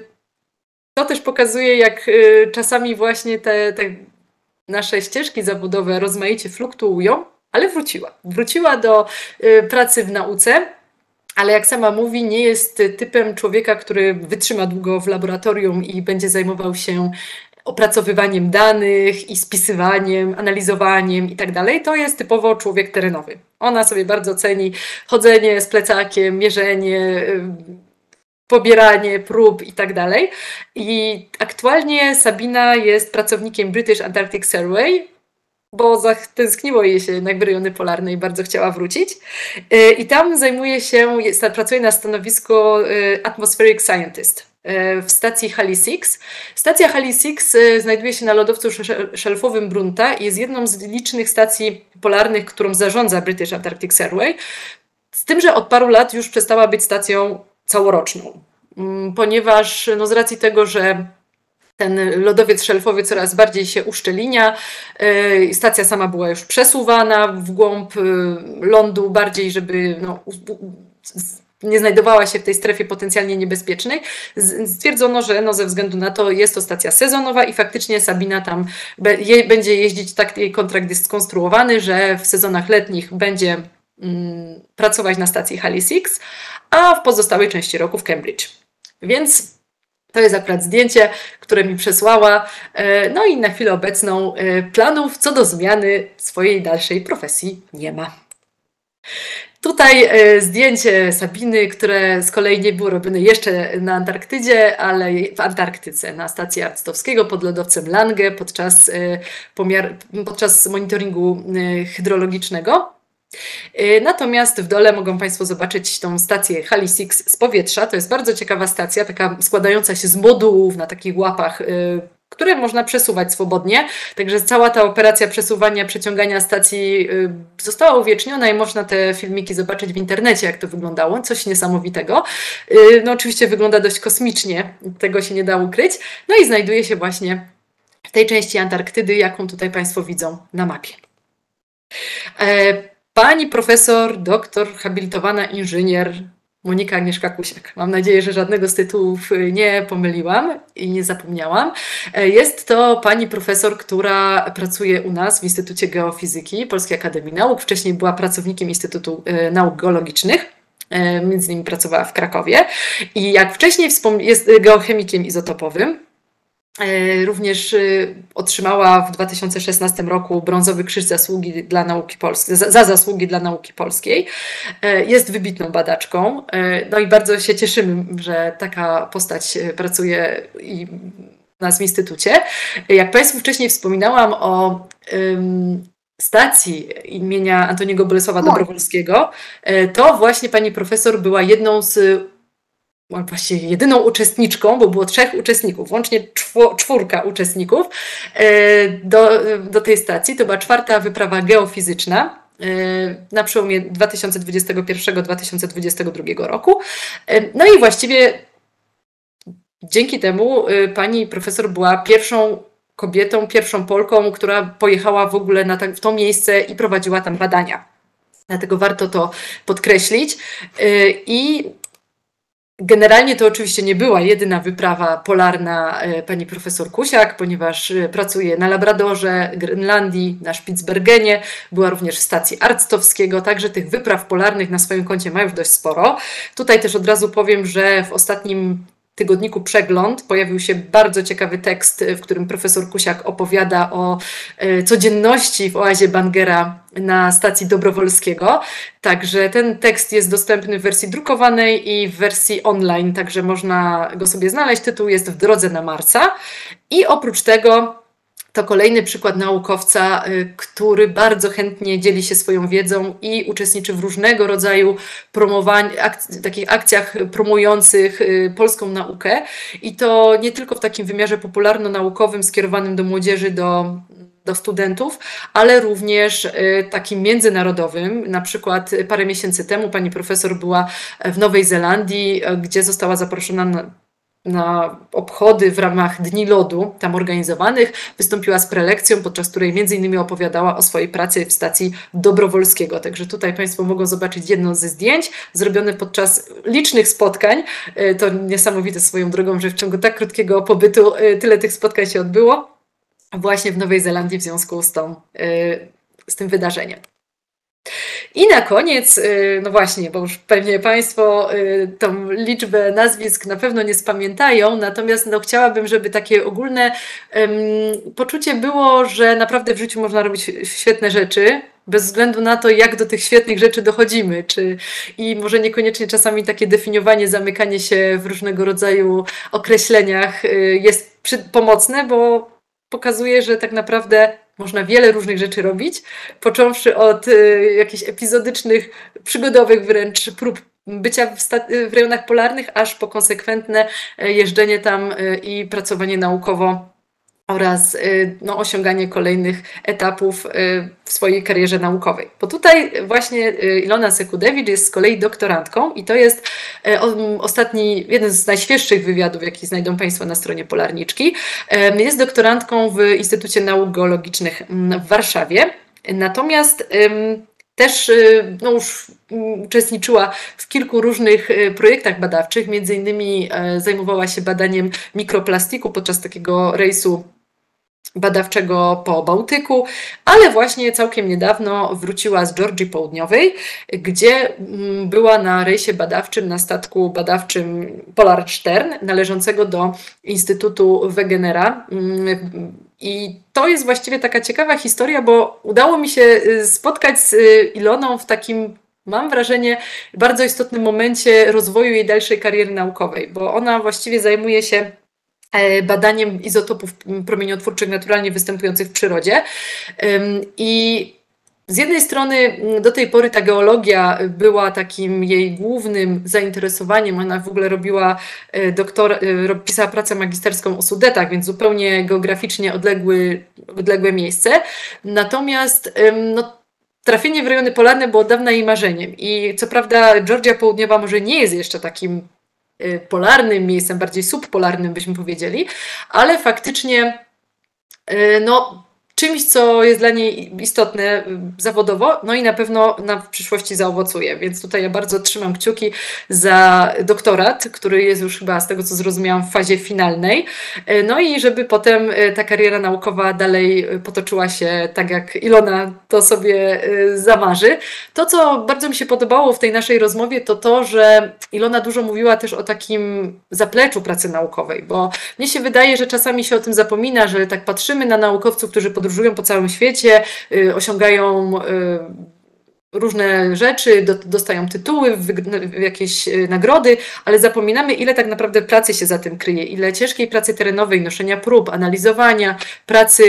to też pokazuje, jak czasami właśnie te nasze ścieżki zawodowe rozmaicie fluktuują, ale wróciła. Wróciła do pracy w nauce. Ale jak sama mówi, nie jest typem człowieka, który wytrzyma długo w laboratorium i będzie zajmował się opracowywaniem danych i spisywaniem, analizowaniem i tak dalej. To jest typowo człowiek terenowy. Ona sobie bardzo ceni chodzenie z plecakiem, mierzenie, pobieranie prób i tak dalej. I aktualnie Sabina jest pracownikiem British Antarctic Survey, bo zatęskniło jej się jednak w rejony polarne i bardzo chciała wrócić. I tam pracuje na stanowisku Atmospheric Scientist w stacji Halley 6. Stacja Halley 6 znajduje się na lodowcu szelfowym Brunta i jest jedną z licznych stacji polarnych, którą zarządza British Antarctic Survey, z tym, że od paru lat już przestała być stacją całoroczną, ponieważ z racji tego, że ten lodowiec szelfowy coraz bardziej się uszczelnia. Stacja sama była już przesuwana w głąb lądu bardziej, żeby nie znajdowała się w tej strefie potencjalnie niebezpiecznej. Stwierdzono, że ze względu na to jest to stacja sezonowa i faktycznie Sabina tam będzie jeździć, tak jej kontrakt jest skonstruowany, że w sezonach letnich będzie pracować na stacji Halley 6, a w pozostałej części roku w Cambridge. Więc to jest akurat zdjęcie, które mi przesłała. No i na chwilę obecną planów co do zmiany swojej dalszej profesji nie ma. Tutaj zdjęcie Sabiny, które z kolei nie było robione jeszcze na Antarktydzie, ale w Antarktyce, na stacji Arctowskiego pod lodowcem Lange podczas monitoringu hydrologicznego. Natomiast w dole mogą Państwo zobaczyć tą stację Halley 6 z powietrza. To jest bardzo ciekawa stacja, taka składająca się z modułów na takich łapach, które można przesuwać swobodnie. Także cała ta operacja przesuwania, przeciągania stacji została uwieczniona i można te filmiki zobaczyć w internecie, jak to wyglądało. Coś niesamowitego. Oczywiście wygląda dość kosmicznie, tego się nie da ukryć. No i znajduje się właśnie w tej części Antarktydy, jaką tutaj Państwo widzą na mapie. Pani profesor, doktor, habilitowana inżynier Monika Agnieszka Kusiak. Mam nadzieję, że żadnego z tytułów nie pomyliłam i nie zapomniałam. Jest to pani profesor, która pracuje u nas w Instytucie Geofizyki Polskiej Akademii Nauk. Wcześniej była pracownikiem Instytutu Nauk Geologicznych. Między innymi pracowała w Krakowie. I jak wcześniej jest geochemikiem izotopowym. Również otrzymała w 2016 roku Brązowy Krzyż Zasługi dla Nauki Polskiej, za zasługi dla nauki polskiej. Jest wybitną badaczką, no i bardzo się cieszymy, że taka postać pracuje u nas w Instytucie. Jak Państwu wcześniej wspominałam o stacji imienia Antoniego Bolesława Dobrowolskiego, to właśnie pani profesor była właściwie jedyną uczestniczką, bo było 3 uczestników, łącznie 4 uczestników do tej stacji. To była 4. wyprawa geofizyczna na przełomie 2021-2022 roku. No i właściwie dzięki temu pani profesor była pierwszą kobietą, pierwszą Polką, która pojechała w ogóle w to miejsce i prowadziła tam badania. Dlatego warto to podkreślić. I generalnie to oczywiście nie była jedyna wyprawa polarna pani profesor Kusiak, ponieważ pracuje na Labradorze, Grenlandii, na Spitsbergenie, była również w stacji Arctowskiego, także tych wypraw polarnych na swoim koncie ma już dość sporo. Tutaj też od razu powiem, że w ostatnim tygodniku Przegląd pojawił się bardzo ciekawy tekst, w którym profesor Kusiak opowiada o codzienności w oazie Bangera na stacji Dobrowolskiego. Także ten tekst jest dostępny w wersji drukowanej i w wersji online, także można go sobie znaleźć. Tytuł jest W drodze na Marsa. I oprócz tego to kolejny przykład naukowca, który bardzo chętnie dzieli się swoją wiedzą i uczestniczy w różnego rodzaju takich akcjach promujących polską naukę. I to nie tylko w takim wymiarze popularno-naukowym skierowanym do młodzieży, do studentów, ale również takim międzynarodowym. Na przykład parę miesięcy temu pani profesor była w Nowej Zelandii, gdzie została zaproszona na obchody w ramach Dni Lodu tam organizowanych. Wystąpiła z prelekcją, podczas której między innymi opowiadała o swojej pracy w stacji Dobrowolskiego. Także tutaj Państwo mogą zobaczyć jedno ze zdjęć zrobione podczas licznych spotkań. To niesamowite swoją drogą, że w ciągu tak krótkiego pobytu tyle tych spotkań się odbyło właśnie w Nowej Zelandii w związku z tym wydarzeniem. I na koniec, no właśnie, bo już pewnie Państwo tą liczbę nazwisk na pewno nie spamiętają, natomiast no, chciałabym, żeby takie ogólne poczucie było, że naprawdę w życiu można robić świetne rzeczy, bez względu na to, jak do tych świetnych rzeczy dochodzimy. I może niekoniecznie czasami takie definiowanie, zamykanie się w różnego rodzaju określeniach jest pomocne, bo pokazuje, że tak naprawdę można wiele różnych rzeczy robić, począwszy od jakichś epizodycznych, przygodowych wręcz prób bycia w rejonach polarnych, aż po konsekwentne jeżdżenie tam i pracowanie naukowo oraz no, osiąganie kolejnych etapów w swojej karierze naukowej. Bo tutaj właśnie Ilona Sekudewicz jest z kolei doktorantką i to jest jeden z najświeższych wywiadów, jaki znajdą Państwo na stronie Polarniczki. Jest doktorantką w Instytucie Nauk Geologicznych w Warszawie. Natomiast też no, już uczestniczyła w kilku różnych projektach badawczych, między innymi zajmowała się badaniem mikroplastiku podczas takiego rejsu badawczego po Bałtyku, ale właśnie całkiem niedawno wróciła z Georgii Południowej, gdzie była na rejsie badawczym, na statku badawczym Polarstern, należącego do Instytutu Wegenera. I to jest właściwie taka ciekawa historia, bo udało mi się spotkać z Iloną w takim, mam wrażenie, bardzo istotnym momencie rozwoju jej dalszej kariery naukowej, bo ona właściwie zajmuje się badaniem izotopów promieniotwórczych naturalnie występujących w przyrodzie. I z jednej strony do tej pory ta geologia była takim jej głównym zainteresowaniem. Ona w ogóle pisała pracę magisterską o Sudetach, więc zupełnie geograficznie odległe miejsce. Natomiast no, trafienie w rejony polarne było od dawna jej marzeniem. I co prawda Georgia Południowa może nie jest jeszcze takim polarnym miejscem, bardziej subpolarnym byśmy powiedzieli, ale faktycznie no, czymś, co jest dla niej istotne zawodowo, no i na pewno w przyszłości zaowocuje. Więc tutaj ja bardzo trzymam kciuki za doktorat, który jest już chyba z tego, co zrozumiałam, w fazie finalnej. No i żeby potem ta kariera naukowa dalej potoczyła się tak, jak Ilona to sobie zamarzy. To, co bardzo mi się podobało w tej naszej rozmowie, to to, że Ilona dużo mówiła też o takim zapleczu pracy naukowej, bo mnie się wydaje, że czasami się o tym zapomina, że tak patrzymy na naukowców, którzy podróżują po całym świecie, osiągają różne rzeczy, dostają tytuły, jakieś nagrody, ale zapominamy, ile tak naprawdę pracy się za tym kryje, ile ciężkiej pracy terenowej, noszenia prób, analizowania, pracy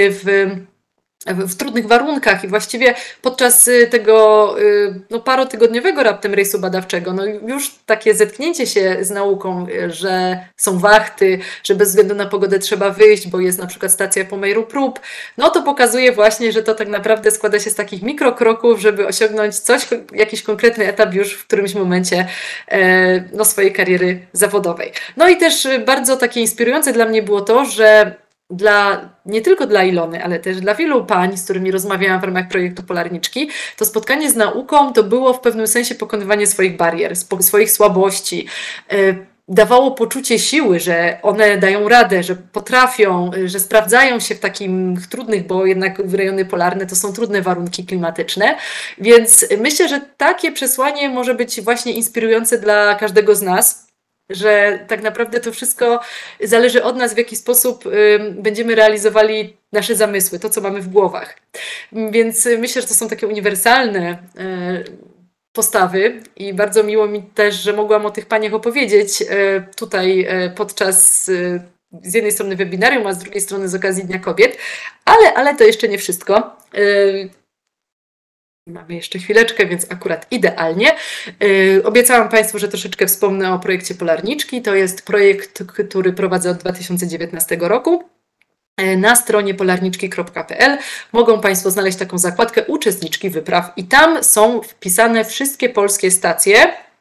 w trudnych warunkach i właściwie podczas tego no, parotygodniowego raptem rejsu badawczego, no już takie zetknięcie się z nauką, że są wachty, że bez względu na pogodę trzeba wyjść, bo jest na przykład stacja pomiaru prób, no to pokazuje właśnie, że to tak naprawdę składa się z takich mikrokroków, żeby osiągnąć jakiś konkretny etap już w którymś momencie no, swojej kariery zawodowej. No i też bardzo takie inspirujące dla mnie było to, że nie tylko dla Ilony, ale też dla wielu pań, z którymi rozmawiałam w ramach projektu Polarniczki, to spotkanie z nauką to było w pewnym sensie pokonywanie swoich barier, swoich słabości. Dawało poczucie siły, że one dają radę, że potrafią, że sprawdzają się w takich trudnych, bo jednak rejony polarne to są trudne warunki klimatyczne. Więc myślę, że takie przesłanie może być właśnie inspirujące dla każdego z nas, że tak naprawdę to wszystko zależy od nas, w jaki sposób będziemy realizowali nasze zamysły, to co mamy w głowach. Więc myślę, że to są takie uniwersalne postawy i bardzo miło mi też, że mogłam o tych paniach opowiedzieć tutaj podczas z jednej strony webinarium, a z drugiej strony z okazji Dnia Kobiet, ale to jeszcze nie wszystko. Mamy jeszcze chwileczkę, więc akurat idealnie. Obiecałam Państwu, że troszeczkę wspomnę o projekcie Polarniczki. To jest projekt, który prowadzę od 2019 roku. Na stronie polarniczki.pl mogą Państwo znaleźć taką zakładkę Uczestniczki wypraw i tam są wpisane wszystkie polskie stacje,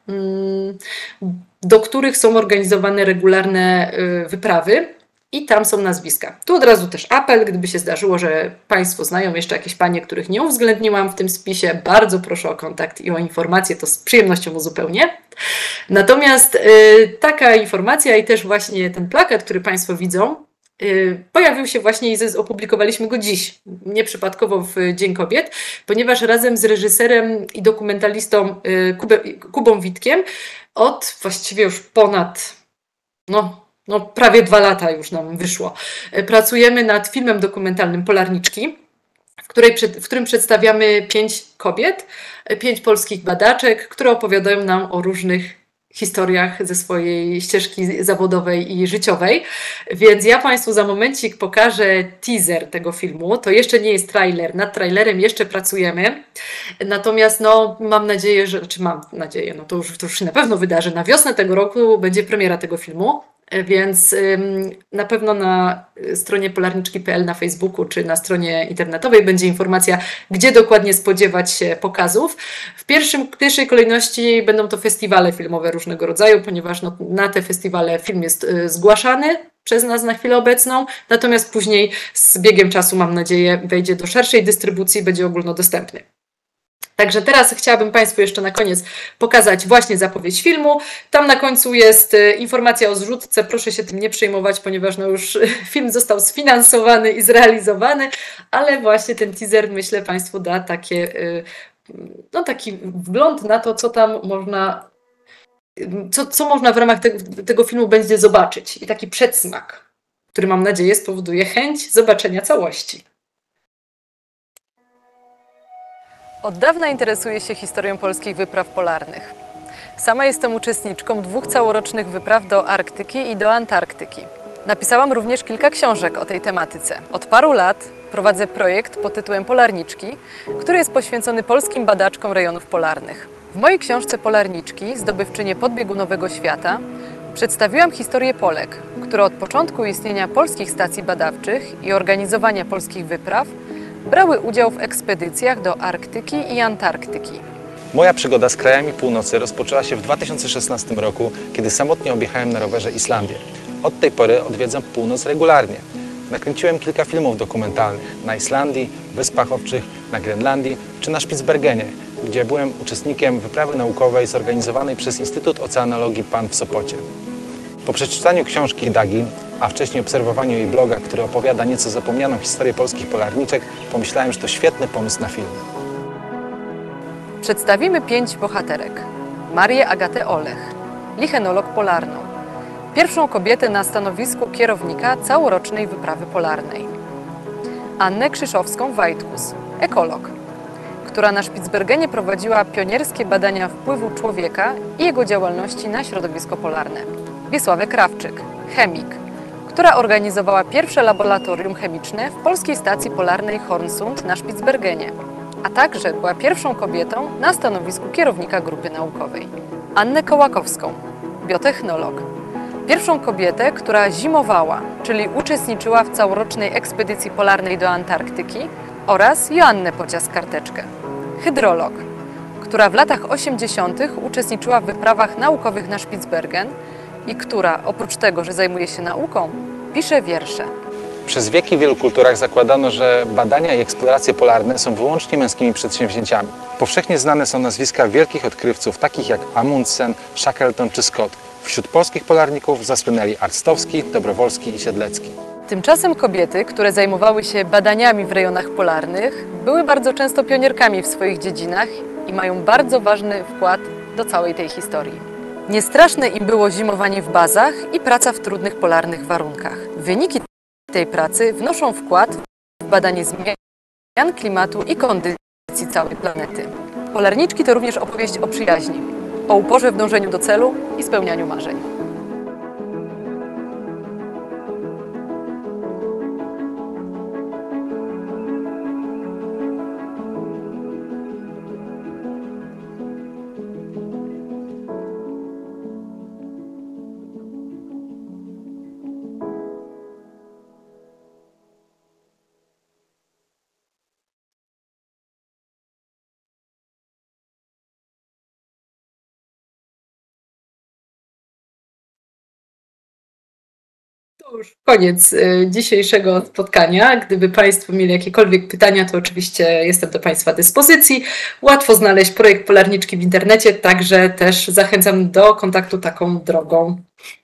do których są organizowane regularne wyprawy. I tam są nazwiska. Tu od razu też apel, gdyby się zdarzyło, że Państwo znają jeszcze jakieś panie, których nie uwzględniłam w tym spisie, bardzo proszę o kontakt i o informację, to z przyjemnością uzupełnię. Natomiast taka informacja i też właśnie ten plakat, który Państwo widzą, Pojawił się właśnie i opublikowaliśmy go dziś, nieprzypadkowo w Dzień Kobiet, ponieważ razem z reżyserem i dokumentalistą Kubą Witkiem od właściwie już ponad prawie 2 lata już nam wyszło. Pracujemy nad filmem dokumentalnym Polarniczki, w którym przedstawiamy 5 kobiet, 5 polskich badaczek, które opowiadają nam o różnych historiach ze swojej ścieżki zawodowej i życiowej. Więc ja Państwu za momencik pokażę teaser tego filmu. To jeszcze nie jest trailer, nad trailerem jeszcze pracujemy. Natomiast mam nadzieję, to już się na pewno wydarzy. Na wiosnę tego roku będzie premiera tego filmu. Więc na pewno na stronie polarniczki.pl na Facebooku czy na stronie internetowej będzie informacja, gdzie dokładnie spodziewać się pokazów. W pierwszej kolejności będą to festiwale filmowe różnego rodzaju, ponieważ na te festiwale film jest zgłaszany przez nas na chwilę obecną, natomiast później z biegiem czasu, mam nadzieję, wejdzie do szerszej dystrybucji i będzie ogólnodostępny. Także teraz chciałabym Państwu jeszcze na koniec pokazać właśnie zapowiedź filmu. Tam na końcu jest informacja o zrzutce. Proszę się tym nie przejmować, ponieważ już film został sfinansowany i zrealizowany, ale właśnie ten teaser, myślę, Państwu da taki wgląd na to, co tam można, co można w ramach tego filmu będzie zobaczyć. I taki przedsmak, który mam nadzieję spowoduje chęć zobaczenia całości. Od dawna interesuję się historią polskich wypraw polarnych. Sama jestem uczestniczką 2 całorocznych wypraw do Arktyki i do Antarktyki. Napisałam również kilka książek o tej tematyce. Od paru lat prowadzę projekt pod tytułem Polarniczki, który jest poświęcony polskim badaczkom rejonów polarnych. W mojej książce Polarniczki, zdobywczynie podbiegunowego świata, przedstawiłam historię Polek, które od początku istnienia polskich stacji badawczych i organizowania polskich wypraw brały udział w ekspedycjach do Arktyki i Antarktyki. Moja przygoda z krajami północy rozpoczęła się w 2016 roku, kiedy samotnie objechałem na rowerze Islandię. Od tej pory odwiedzam północ regularnie. Nakręciłem kilka filmów dokumentalnych na Islandii, Wyspach Owczych, na Grenlandii czy na Spitsbergenie, gdzie byłem uczestnikiem wyprawy naukowej zorganizowanej przez Instytut Oceanologii PAN w Sopocie. Po przeczytaniu książki Dagi, a wcześniej obserwowaniu jej bloga, który opowiada nieco zapomnianą historię polskich polarniczek, pomyślałem, że to świetny pomysł na film. Przedstawimy 5 bohaterek. Marię Agatę Olech, lichenolog polarną. Pierwszą kobietę na stanowisku kierownika całorocznej wyprawy polarnej. Annę Krzyszowską-Wajtkus, ekolog, która na Spitsbergenie prowadziła pionierskie badania wpływu człowieka i jego działalności na środowisko polarne. Wiesławę Krawczyk, chemik, która organizowała pierwsze laboratorium chemiczne w polskiej stacji polarnej Hornsund na Spitsbergenie, a także była pierwszą kobietą na stanowisku kierownika grupy naukowej. Annę Kołakowską, biotechnolog, pierwszą kobietę, która zimowała, czyli uczestniczyła w całorocznej ekspedycji polarnej do Antarktyki, oraz Joannę Pocias-Karteczkę, hydrolog, która w latach 80. uczestniczyła w wyprawach naukowych na Spitsbergen i która, oprócz tego, że zajmuje się nauką, pisze wiersze. Przez wieki w wielu kulturach zakładano, że badania i eksploracje polarne są wyłącznie męskimi przedsięwzięciami. Powszechnie znane są nazwiska wielkich odkrywców, takich jak Amundsen, Shackleton czy Scott. Wśród polskich polarników zasłynęli Arctowski, Dobrowolski i Siedlecki. Tymczasem kobiety, które zajmowały się badaniami w rejonach polarnych, były bardzo często pionierkami w swoich dziedzinach i mają bardzo ważny wkład do całej tej historii. Niestraszne im było zimowanie w bazach i praca w trudnych polarnych warunkach. Wyniki tej pracy wnoszą wkład w badanie zmian klimatu i kondycji całej planety. Polarniczki to również opowieść o przyjaźni, o uporze w dążeniu do celu i spełnianiu marzeń. To już koniec dzisiejszego spotkania. Gdyby Państwo mieli jakiekolwiek pytania, to oczywiście jestem do Państwa dyspozycji. Łatwo znaleźć projekt Polarniczki w internecie, także też zachęcam do kontaktu taką drogą.